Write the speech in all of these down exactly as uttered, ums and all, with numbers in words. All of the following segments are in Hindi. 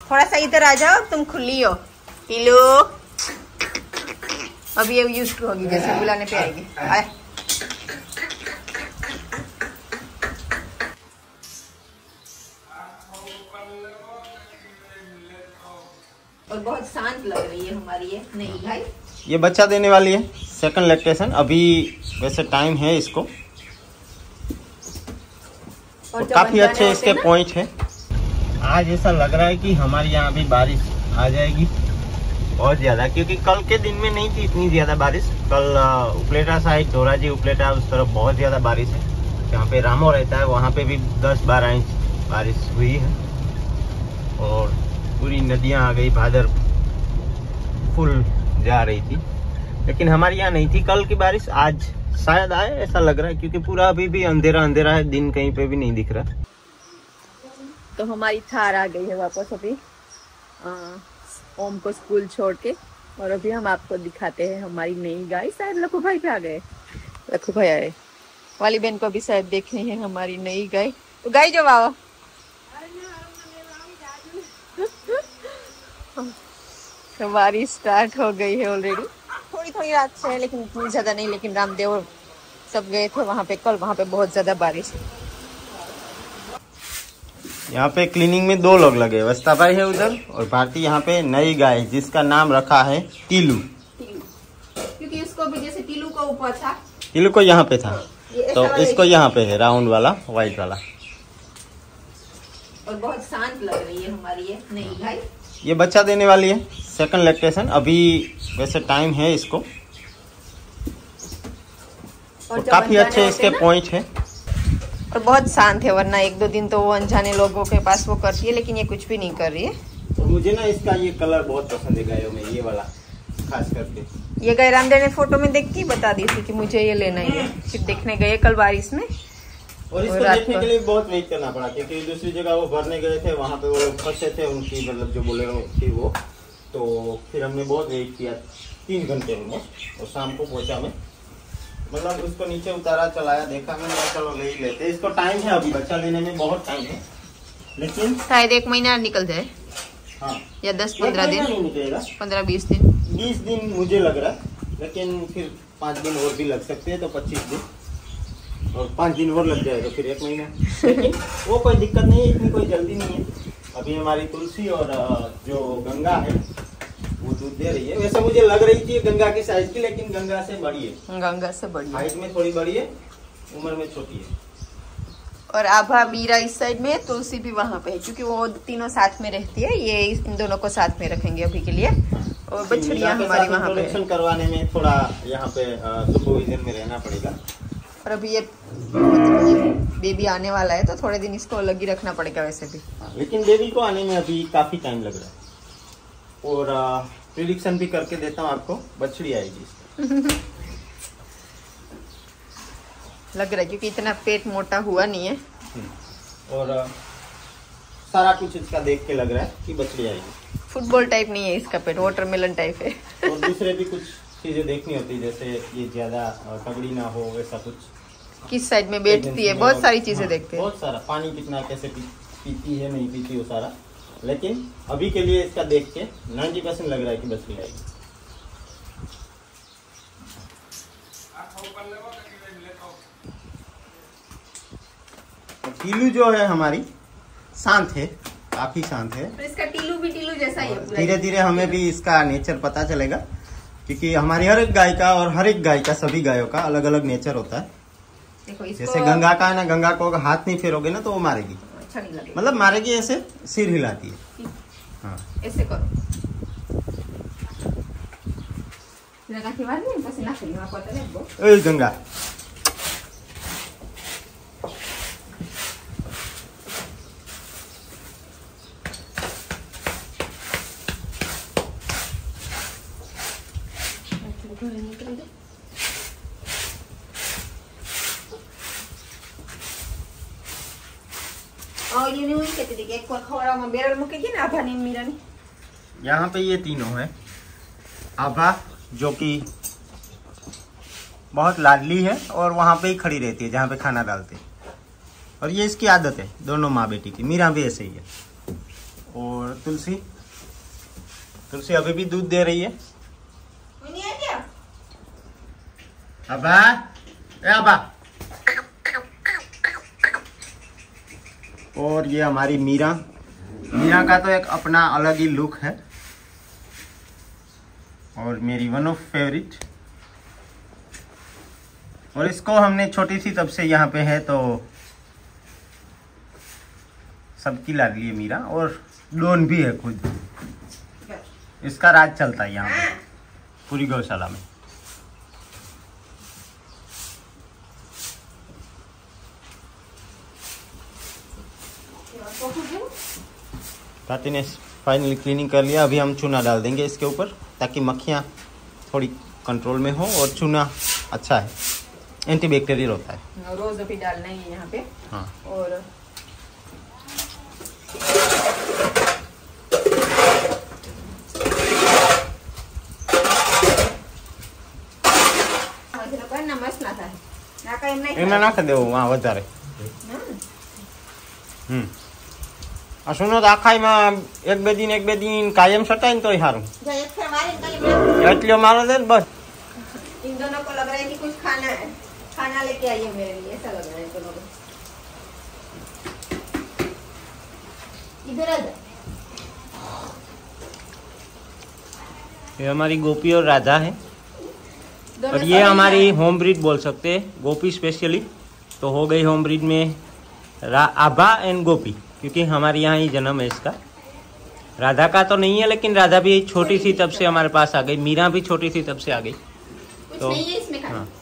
थोड़ा सा इधर आ जाओ, तुम खुली हो। टीलू अब ये यूज होगी, जैसे बुलाने पे आएगी। आए और बहुत शांत लग रही है हमारी ये नई गाय। ये बच्चा देने वाली है, सेकंड लैक्टेशन। अभी वैसे टाइम है इसको, और काफी अच्छे इसके पॉइंट है। आज ऐसा लग रहा है कि हमारे यहाँ भी बारिश आ जाएगी बहुत ज्यादा, क्योंकि कल के दिन में नहीं थी इतनी ज्यादा बारिश। कल उपलेटा साइड, धोराजी उपलेटा उस तरफ बहुत ज्यादा बारिश है। जहाँ पे रामो रहता है वहाँ पे भी दस बारह इंच बारिश हुई है, और पूरी नदियाँ आ गई, भादर फुल जा रही थी। लेकिन हमारे यहाँ नहीं थी कल की बारिश, आज शायद आए ऐसा लग रहा है, क्योंकि पूरा अभी भी अंधेरा अंधेरा है, दिन कहीं पे भी नहीं दिख रहा। तो हमारी थार आ गई है वापस अभी आ, ओम को स्कूल छोड़ के, और अभी हम आपको दिखाते हैं हमारी नई गाय। शायद लखू भाई पे आ गए, लखू भाई आए, वाली बहन को अभी शायद देखनी है हमारी नई गाय। तो गाय जो बाबा तो बारिश स्टार्ट हो गई है ऑलरेडी, थोड़ी थोड़ी रात से है, लेकिन इतनी ज्यादा नहीं। लेकिन रामदेव सब गए थे वहाँ पे कल, वहाँ पे बहुत ज्यादा बारिश है। यहाँ पे क्लीनिंग में दो लोग लगे, वस्ता भाई है उधर और भारती यहाँ पे नई गाय, जिसका नाम रखा है टीलू। टीलू क्योंकि उसको भी जैसे टीलू को ऊपर था, टीलू को यहाँ पे था, तो इसको यहाँ पे है राउंड वाला, व्हाइट वाला। और बहुत शांत लग रही है हमारी ये नई गाय। ये बच्चा देने वाली है, सेकंड लैक्टेशन। अभी वैसे टाइम है इसको, और काफी अच्छे इसके पॉइंट है, और बहुत शांत है। वरना एक दो दिन तो वो अनजाने लोगों के पास वो करती है, लेकिन ये कुछ भी नहीं कर रही है। और मुझे ना इसका ये कलर बहुत पसंद है गायों में, ये वाला खास करके। ये गाय रामदेव ने फोटो में देख के बता दी थी कि मुझे ये लेना ही है। फिर देखने गए कल बारिश में, और इसको देखने के लिए बहुत वेट करना पड़ा, क्योंकि दूसरी जगह वो भरने गए थे, वहाँ पे वो लोग फंसे थे, उनकी मतलब जो बोले थी वो। तो फिर हमने बहुत वेट किया, तीन घंटे में, और शाम को पहुंचा मैं, मतलब उसको नीचे उतारा, चलाया, देखा मैंने, चलो ले ही लेते। इसको टाइम है अभी, बच्चा लेने में बहुत टाइम है, लेकिन शायद एक महीना निकल जाए। हाँ, या दस पंद्रह दिन नहीं निकलेगा, पंद्रह बीस दिन बीस दिन मुझे लग रहा है, लेकिन फिर पाँच दिन और भी लग सकते हैं, तो पच्चीस दिन, और पाँच दिन और लग जाए तो फिर एक महीना। लेकिन वो कोई दिक्कत नहीं है, इतनी कोई जल्दी नहीं है। अभी हमारी तुलसी और जो गंगा है वो दूध दे रही है। वैसे मुझे लग रही थी गंगा की साइज की, लेकिन गंगा से बड़ी है, गंगा से बड़ी, हाइट में थोड़ी बड़ी है, उम्र में छोटी है। और आभा मीरा इस साइड में है, तुलसी भी वहाँ पे है, क्योंकि वो तीनों साथ में रहती है। ये इन दोनों को साथ में रखेंगे अभी के लिए, और बछड़ियाँ हमारी वहाँ पे इंट्रोडक्शन करवाने में थोड़ा यहाँ पे सुपरविजन में रहना पड़ेगा। और अभी ये, ये बेबी आने वाला है, तो थोड़े दिन इसको अलग ही रखना पड़ेगा वैसे भी। लेकिन बेबी को आने में अभी काफी टाइम लग रहा है, और प्रिडिक्शन भी करके देता हूँ आपको, बछड़ी आएगी लग रहा है, क्योंकि इतना पेट मोटा हुआ नहीं है, और आ, सारा कुछ इसका देख के लग रहा है कि बछड़ी आएगी। फुटबॉल टाइप नहीं है इसका पेट, वाटरमेलन टाइप है। और दूसरे भी कुछ चीजें देखनी होती है, जैसे ये ज्यादा तगड़ी ना हो, वैसा कुछ, किस साइड में बैठती है, बहुत सारी चीजें हाँ, देखते हैं। बहुत सारा पानी कितना, कैसे पी, पीती है, नहीं पीती, वो सारा। लेकिन अभी के लिए इसका देख के नाइन्टी परसेंट लग रहा है कि बछड़ी आएगी। टीलू जो है हमारी शांत है, काफी शांत है। तो इसका टीलू भी टीलू जैसा ही है। धीरे धीरे हमें भी इसका नेचर पता चलेगा, क्योंकि हमारी हर एक गाय का और हर एक गाय का, सभी गायों का अलग अलग नेचर होता है। देखो इसको, जैसे गंगा का है ना, गंगा को अगर हाथ नहीं फेरोगे ना तो वो मारेगी, अच्छा नहीं लगेगा, मतलब मारेगी, ऐसे सिर हिलाती है। हाँ, ऐसे करो, ओए गंगा, यहाँ पे ये तीनों है। आभा जो कि बहुत लाडली है, और वहाँ पे ही खड़ी रहती है जहाँ पे खाना डालते हैं, और ये इसकी आदत है दोनों माँ बेटी की। मीरा भी ऐसे ही है, और तुलसी तुलसी अभी भी दूध दे रही है। अबा ए अबा। और ये हमारी मीरा मीरा का तो एक अपना अलग ही लुक है और मेरी वन ऑफ फेवरेट। और इसको हमने छोटी सी तब से यहाँ पे है तो सबकी लाडली है मीरा। और डोन भी है खुद, इसका राज चलता है यहाँ पे पूरी गौशाला में। ताती ने फाइनली क्लीनिंग कर लिया। अभी हम चूना डाल देंगे इसके ऊपर ताकि मक्खियाँ थोड़ी कंट्रोल में हो। और चूना अच्छा है, एंटीबैक्टीरियल होता है। रोज अभी डालना ही है यहाँ पे। हाँ। और એના નાખી દેવું વहाँ વધારે। હમ આ સુનો તો આખાઈમાં એક બે દિન એક બે દિન કાયમ સટાય ને તોય સારું। એટલો મારો દે બસ। इन दोनों को लग रहा है कि कुछ खाना है, खाना लेके आइए मेरे लिए, ऐसा लग रहा है दोनों को। इधर आ जा। ये हमारी गोपी और राधा है और ये हमारी होम ब्रीड बोल सकते हैं, गोपी स्पेशली तो हो गई होम ब्रीड में आभा एंड गोपी, क्योंकि हमारे यहाँ ही जन्म है इसका। राधा का तो नहीं है, लेकिन राधा भी छोटी सी तब से हमारे पास आ गई। मीरा भी छोटी सी तब से आ गई। तो नहीं है इसमें खाना। हाँ,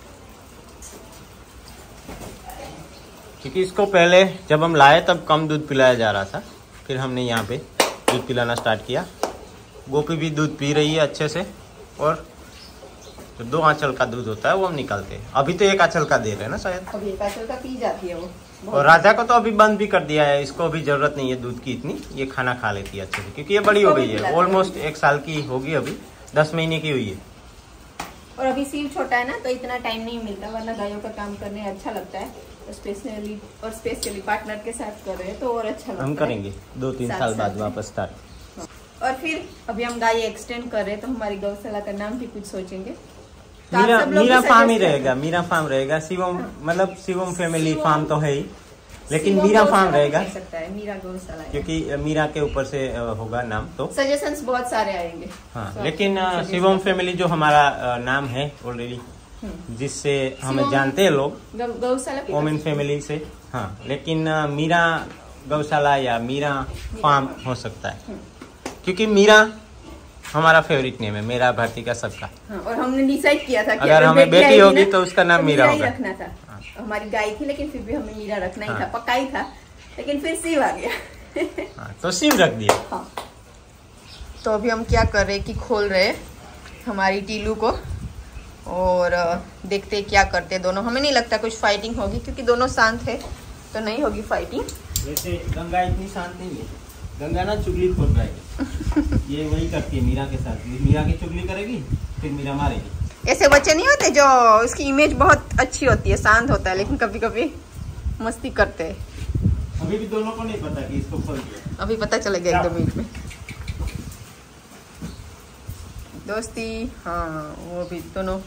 क्योंकि इसको पहले जब हम लाए तब कम दूध पिलाया जा रहा था, फिर हमने यहाँ पे दूध पिलाना स्टार्ट किया। गोपी भी दूध पी रही है अच्छे से और जो दो आंचल का दूध होता है वो हम निकालते हैं। अभी तो एक आंचल का दे रहे हैं ना शायद, अभी एक आंचल का पी जाती है वो। और राजा को तो अभी बंद भी कर दिया है, इसको अभी जरूरत नहीं है दूध की इतनी, ये खाना खा लेती है अच्छे से क्योंकि ये बड़ी हो गई है, ऑलमोस्ट एक साल की होगी, अभी दस महीने की हुई है। और अभी सीव छोटा है ना तो इतना टाइम नहीं मिलता, वरना गायों का काम करने अच्छा लगता है। स्पेशली और स्पेशली पार्टनर के साथ कर रहे हैं तो और अच्छा लगता है। हम करेंगे दो तीन साल बाद वापस स्टार्ट। और फिर अभी हम गाय एक्सटेंड कर रहे हैं तो हमारी गौशाला का नाम भी कुछ सोचेंगे। तो मीरा मीरा फार्म ही रहेगा, मीरा फार्म रहेगा। शिवम मतलब शिवम फैमिली फार्म तो है ही, लेकिन मीरा फार्म रहेगा सकता है, मीरा गौशाला, क्योंकि मीरा के ऊपर से होगा नाम। तो सजेशंस बहुत सारे आएंगे। हाँ, लेकिन शिवम फैमिली जो हमारा नाम है ऑलरेडी, जिससे हमें जानते हैं लोग गौशाला ओमिन फैमिली से। हाँ, लेकिन मीरा गौशाला या मीरा फार्म हो सकता है, क्योंकि मीरा हमारा फेवरेट नेम है, मेरा भारती का सबका। हाँ, और हमने डिसाइड किया था कि अगर, अगर हमें बेटी होगी तो उसका नाम तो मीरा होगा। रखना था। हाँ। हमारी गाय थी लेकिन फिर भी हमें मीरा रखना ही हाँ। था, पक्का ही था, लेकिन फिर शिव आ गया। हाँ, तो शिव रख दिया। हाँ। तो अभी हम क्या कर रहे हैं कि खोल रहे हमारी टीलू को और देखते क्या करते दोनों। हमें नहीं लगता कुछ फाइटिंग होगी क्योंकि दोनों शांत है, तो नहीं होगी फाइटिंग। वैसे गंगा इतनी शांत नहीं है, गंगा ना चुगली खोल रहा है। ये वही करती है मीरा के साथ, मीरा की चुगली करेगी फिर मीरा मारेगी। ऐसे बच्चे नहीं होते जो उसकी इमेज बहुत अच्छी होती है, शांत होता है, लेकिन कभी कभी मस्ती करते हैं। अभी भी दोनों को नहीं पता कि इसको खोल दिया, अभी पता चलेगा एक दो मिनट में दोस्ती। हाँ, वो भी दोनों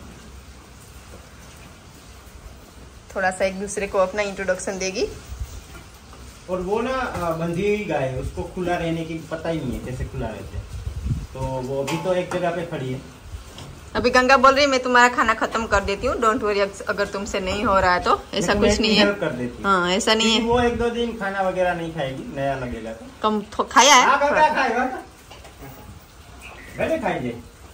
थोड़ा सा एक दूसरे को अपना इंट्रोडक्शन देगी। और वो ना बंधी हुई गाय है, उसको खुला रहने की पता ही नहीं है कैसे खुला रहते हैं, तो वो अभी तो एक जगह पे खड़ी है। अभी गंगा बोल रही है मैं तुम्हारा खाना खत्म कर देती हूँ, डोंट वरी, अगर तुमसे नहीं हो रहा है तो। ऐसा कुछ नहीं है, कर देती। हाँ, ऐसा नहीं है। वो एक दो दिन खाना वगैरह नहीं खाएगी, नया लगेगा तो। कम खाया है, खाइए।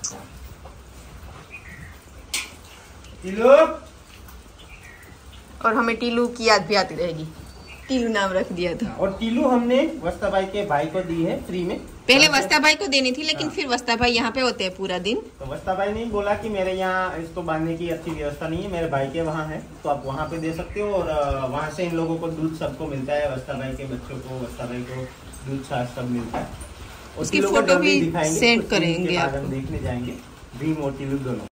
और हमें टीलू की याद भी आती रहेगी, टीलू नाम रख दिया था। और टीलू हमने वस्ता भाई के भाई को दी है फ्री में। पहले वस्ता भाई को देनी थी, लेकिन हाँ। फिर वस्ता भाई यहाँ पे होते हैं पूरा दिन, तो वस्ता भाई ने बोला कि मेरे यहाँ इसको बांधने की अच्छी व्यवस्था नहीं है, मेरे भाई के वहाँ है, तो आप वहाँ पे दे सकते हो। और वहाँ से इन लोगों को दूध सबको मिलता है, वस्ता भाई के बच्चों को, वस्ता भाई को दूध छाछ सब मिलता है। उसकी फोटो भी सेंड करेंगे, हम देखने जाएंगे भीम और टीलू दोनों।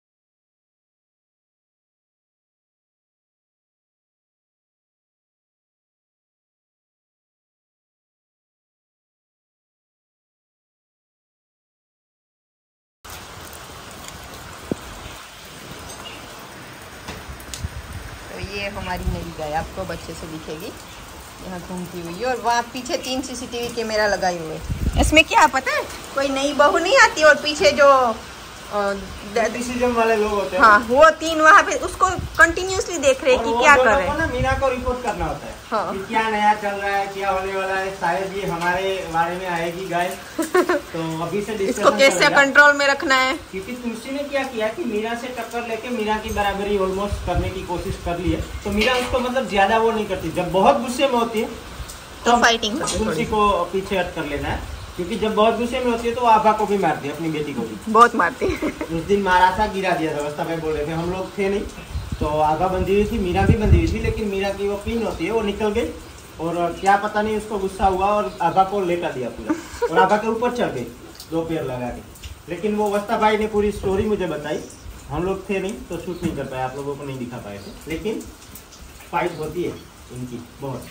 ये हमारी नई गाय आपको बच्चे से दिखेगी, यहाँ घूमती हुई है। और वहाँ पीछे तीन सीसीटीवी कैमरा लगाए हुए। इसमें क्या पता है, कोई नई बहू नहीं आती और पीछे जो डिसीजन वाले लोग होते हैं, हाँ वो तीन वहाँ पे उसको कंटिन्यूसली देख रहे हैं कि क्या कर रहे हैं। मीना को रिपोर्ट करना होता है हाँ। कि क्या नया चल रहा है, क्या होने वाला है, शायद ये हमारे बारे में आएगी गाय तो अभी से इसको कैसे कंट्रोल में रखना है। क्योंकि तुलसी ने क्या किया कि मीरा से टक्कर लेके मीरा की बराबरी ऑलमोस्ट करने की कोशिश कर ली है। तो मीरा उसको मतलब ज्यादा वो नहीं करती, जब बहुत गुस्से में होती है तो फाइटिंग तुलसी को पीछे हट कर लेना है, क्योंकि जब बहुत गुस्से में होती है तो वो आभा को भी मारती है, अपनी बेटी को भी बहुत मारती है। उस दिन मारा था, गिरा दिया था, रास्ता पे बोल रहे थे, हम लोग थे नहीं तो आभा बंधी हुई थी, मीरा भी बंधी हुई थी, लेकिन मीरा की वो पिन होती है वो निकल गई और क्या पता नहीं उसको गुस्सा हुआ और आभा को लेटा दिया पूरा और आभा के ऊपर चढ़ गई दो पैर लगा के। लेकिन वो वस्ता भाई ने पूरी स्टोरी मुझे बताई, हम लोग थे नहीं तो शूट नहीं कर पाए, आप लोगों को नहीं दिखा पाए थे। लेकिन फाइट होती है इनकी बहुत।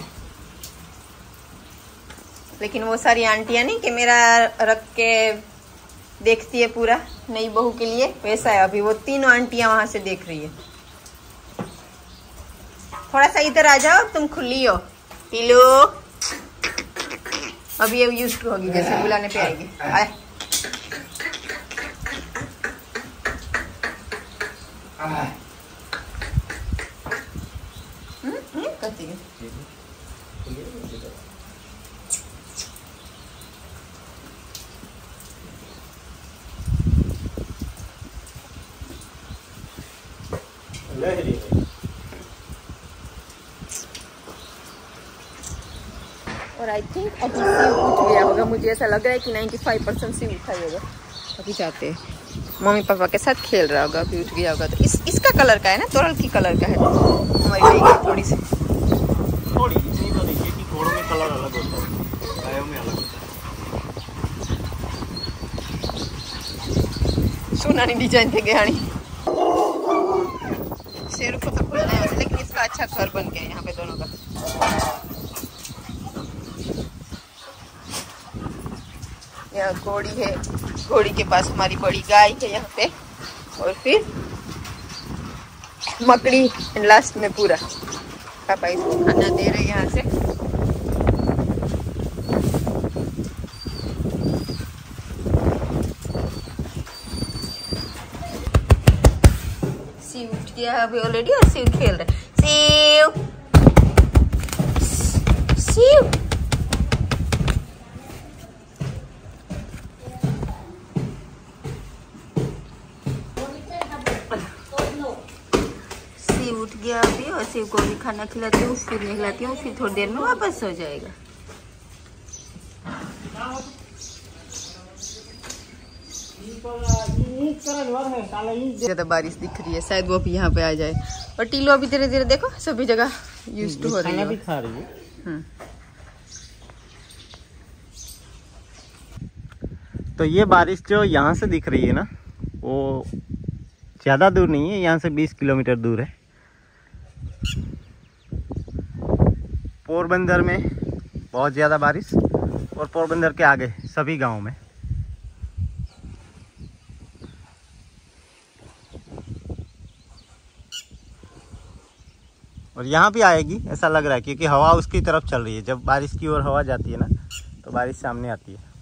लेकिन वो सारी आंटियां नहीं कि मेरा रख के देखती है पूरा नई बहू के लिए, वैसा है अभी वो तीनों आंटियां वहां से देख रही है। थोड़ा सा इधर आ जाओ, तुम खुली हो टीलू, अभी ये यूज होगी जैसे बुलाने पे आएगी। आए हम्म हम्म करती है। और आई थिंक अभी सिव उठ गया होगा, मुझे ऐसा लग रहा है कि पचानवे परसेंट सिव उठा ही होगा। अभी जाते हैं, मम्मी पापा के साथ खेल रहा होगा, अभी उठ गया होगा। तो इस इसका कलर का है ना, तोरल की कलर का है हमारी गाय, थोड़ी सी थोड़ी इतनी तो देखिए कि घोड़ों में कलर अलग होता है, गायों में अलग होता है। सोनानी डिजाइन थे गहनी शेर को तो खुलना है, लेकिन इसका अच्छा घर बन गया यहाँ पे दोनों का। यहाँ घोड़ी है, घोड़ी के पास हमारी बड़ी गाय है यहाँ पे, और फिर मकड़ी लास्ट में पूरा। पापा इसको खाना दे रहे हैं यहाँ से। शिव उठ गया है अभी ऑलरेडी और शिव खेल रहे। शिव शिव शिव उठ गया अभी और शिव को भी खाना खिलाती हूँ, फिर निकलाती हूँ, फिर थोड़ी देर में वापस हो जाएगा। ज्यादा बारिश दिख रही है, शायद वो भी यहाँ पे आ जाए। और टीलो अभी धीरे धीरे देखो सभी जगह यूज्ड टू हो रही है, भी खा रही है। तो ये बारिश जो यहाँ से दिख रही है ना, वो ज़्यादा दूर नहीं है, यहाँ से बीस किलोमीटर दूर है। पोरबंदर में बहुत ज़्यादा बारिश और पोरबंदर के आगे सभी गांव में। और यहाँ भी आएगी ऐसा लग रहा है, क्योंकि हवा उसकी तरफ चल रही है। जब बारिश की ओर हवा जाती है ना तो बारिश सामने आती है।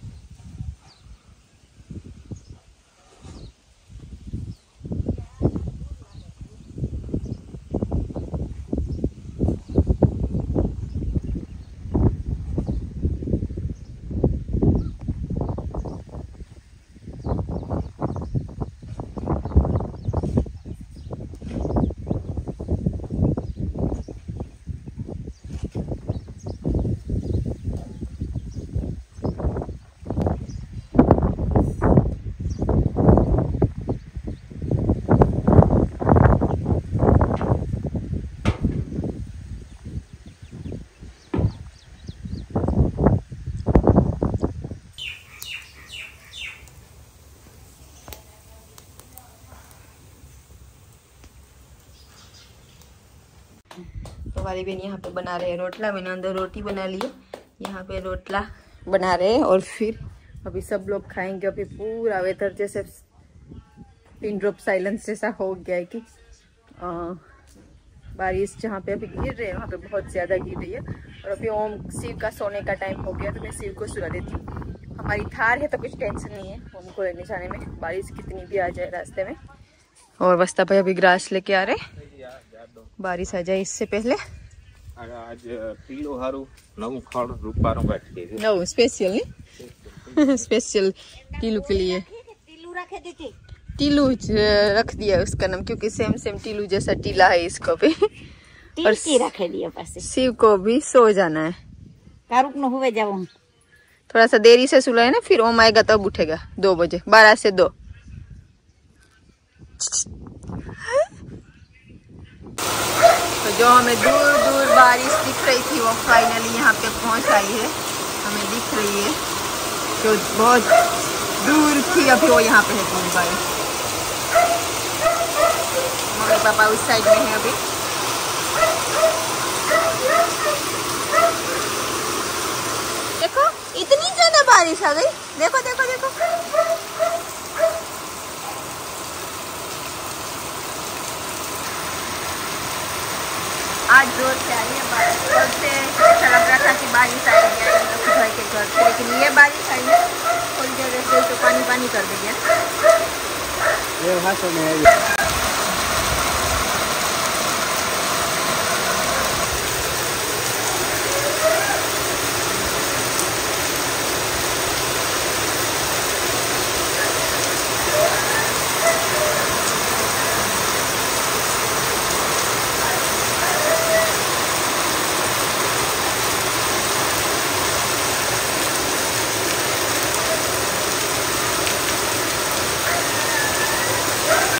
तो हमारी बहन यहाँ पे बना रहे हैं रोटला। मैंने अंदर रोटी बना ली है, यहाँ पे रोटला बना रहे हैं और फिर अभी सब लोग खाएंगे। अभी पूरा वेदर जैसे पिन ड्रॉप साइलेंस जैसा हो गया है कि बारिश जहाँ पे अभी गिर रही है वहाँ पे बहुत ज्यादा गिर रही है। और अभी ओम शिव का सोने का टाइम हो गया तो मैं शिव को सुला देती हूँ। हमारी थार है तो कुछ टेंशन नहीं है ओम को लेने जाने में, बारिश कितनी भी आ जाए रास्ते में। और बस्ता भाई अभी ग्रास लेके आ रहे, बारिश आ जाए इससे पहले। आज टीलो हारू नव खड़ रूपारो बैठ के नो स्पेशल नहीं स्पेशल टीलू के लिए टीलू रखे देते, टीलू रख दिया उसका नाम, क्योंकि सेम सेम टीलू जैसा टीला है इसको भी। और रखे दिया पास शिव को भी सो जाना है, कारुक न हुए जाओ थोड़ा सा देरी से सुलाए ना, फिर ओम आएगा तब उठेगा दो बजे, बारह से दो। तो जो हमें दूर दूर बारिश दिख रही थी वो फाइनली यहाँ पे पहुँच आई है, हमें दिख रही है। जो बहुत दूर थी अभी वो यहाँ पे है पूरी बारिश। मम्मी पापा उस साइड में है अभी। देखो इतनी ज्यादा बारिश आ गई, देखो देखो देखो। आज जोर से आई है बारिश, कल से ऐसा लग रहा था कि बारिश आएगी आएगी भाई के घर से, लेकिन ये बारिश आई है थोड़ी देर से तो पानी पानी कर देगी।